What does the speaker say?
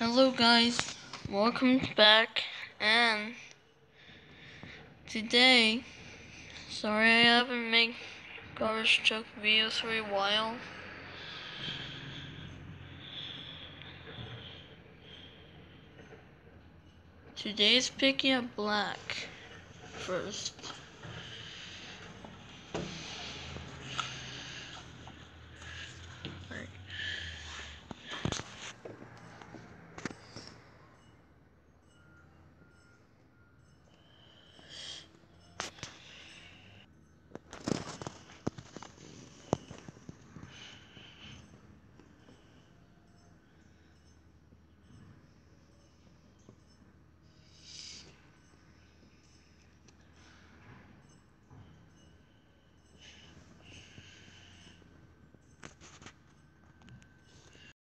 Hello guys, welcome back, and today, sorry I haven't made garbage truck videos for a while. Today is picking up black first.